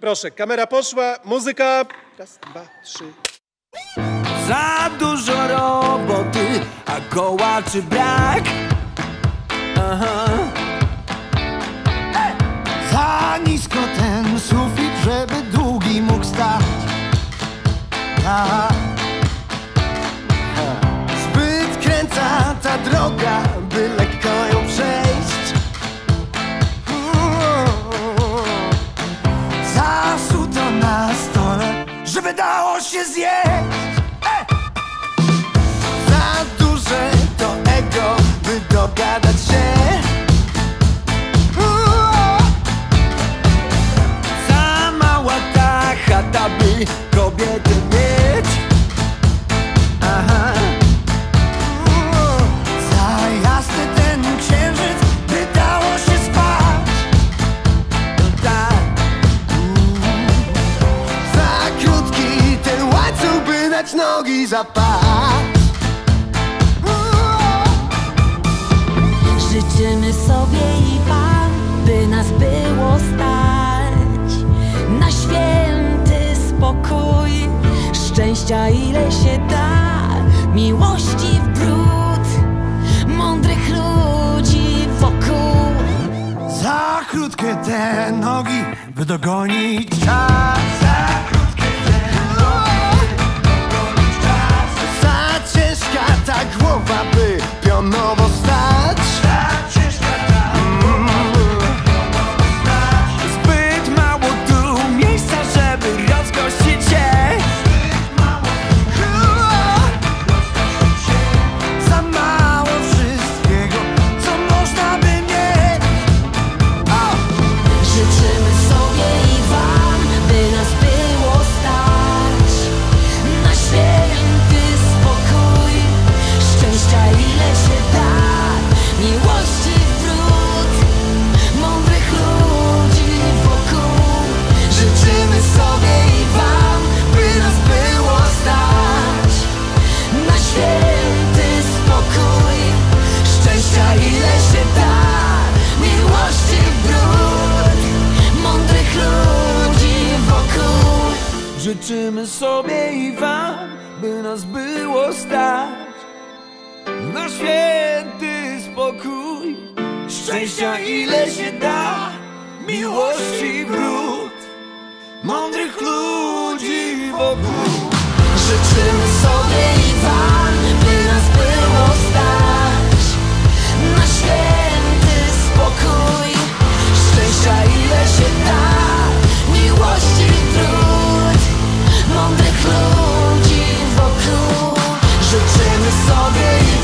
Proszę, kamera poszła, muzyka. Raz, dwa, trzy. Za dużo roboty, a kołaczy brak. Aha. Za nisko ten sufit, żeby długi mógł stać. Zbyt kręca ta droga, by lekko ją przejść. Zasuto na stole, żeby dało się zjeść. Za duże to ego, by dogadać się. Za mała ta chata, by kobiety mieć. Aha. Za jasny ten księżyc, by dało się spać. Tak. Za krótki ten łańcuch, by dać nogi za pas. Życzymy sobie i wam, by nas było stać na święty spokój, szczęścia ile się da, miłości w bród, mądrych ludzi wokół. Za krótkie te nogi, by dogonić czas. Za krótkie te nogi, by dogonić czas. Za ciężka ta głowa, by pionowo stać. Za ciężka ta głowa, by pionowo stać. Zbyt mało tu miejsca, żeby rozgościć się. Zbyt mało rozgościć się. Za mało wszystkiego, co można by mieć. Życzymy sobie i wam, by nas było stać na święty spokój, szczęścia ile się da, miłości w bród, mądrych ludzi wokół. Życzymy sobie i wam, by nas było stać na święty spokój, szczęścia ile się da, miłości w bród, mądrych ludzi wokół. Życzymy sobie i wam, by nas było stać na święty spokój, szczęścia ile się da, miłości wrót, mądrych ludzi wokół. Życzymy sobie i wam, by nas było stać na święty spokój, szczęścia ile się da, miłości wrót, mądrych ludzi wokół. Życzymy sobie i